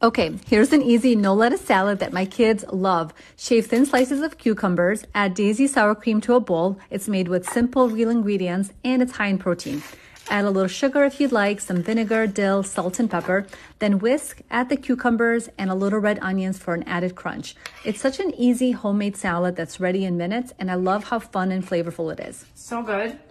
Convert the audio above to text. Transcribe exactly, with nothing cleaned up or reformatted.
Okay, here's an easy no lettuce salad that my kids love. Shave thin slices of cucumbers, add daisy sour cream to a bowl. It's made with simple real ingredients and it's high in protein. Add a little sugar if you'd like, some vinegar, dill, salt, and pepper. Then whisk, add the cucumbers and a little red onions for an added crunch. It's such an easy homemade salad that's ready in minutes, and I love how fun and flavorful it is. So good.